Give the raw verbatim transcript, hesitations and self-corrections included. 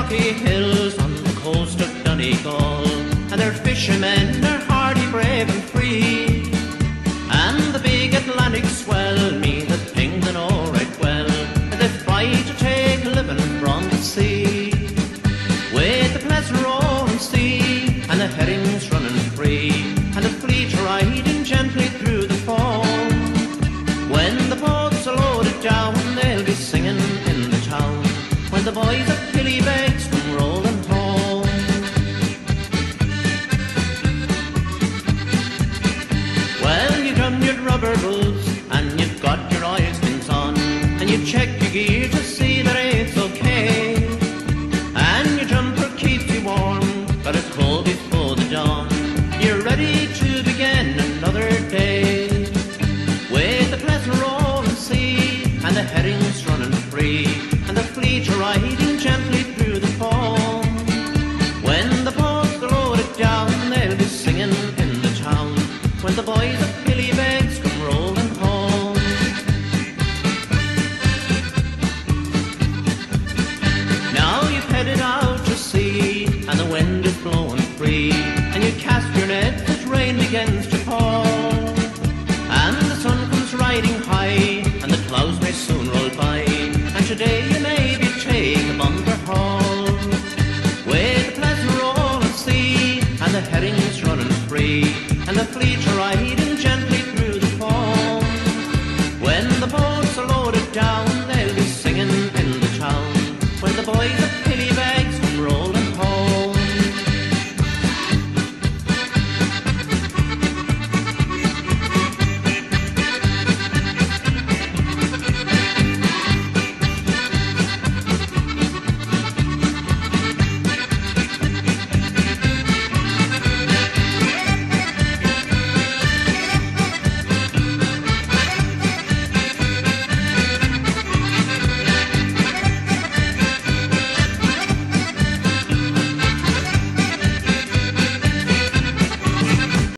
rocky hills on the coast of Donegal, and their fishermen are hardy, brave and free. And the big Atlantic swell mean the things and all right well, and they fight to take a living from the sea. With the pleasant rolling sea and the herrings running free, and the fleet riding gently through the foam. When the boats are loaded down, they'll be singing in the town, when the boys of Killybegs come rolling home. Well, you've done your rubber boots and you've got your oilskins on, and you check your gear to see that it's okay, and your jumper keeps you warm, but it's cold before the dawn. You're ready to begin another day, with the pleasant rolling sea and the herrings running free, and the fleet riding gently through the foam. When the boats are loaded down, they'll be singing in the town, when the boys of Killybegs come rolling home. Now you've headed out to sea, and the wind is blowing free, and you cast your net as rain begins to fall, and the sun comes riding high, and the clouds may soon roll by, and today you may be taking a bumper haul, with the pleasant rolling sea and the herrings running free, and the fleet riding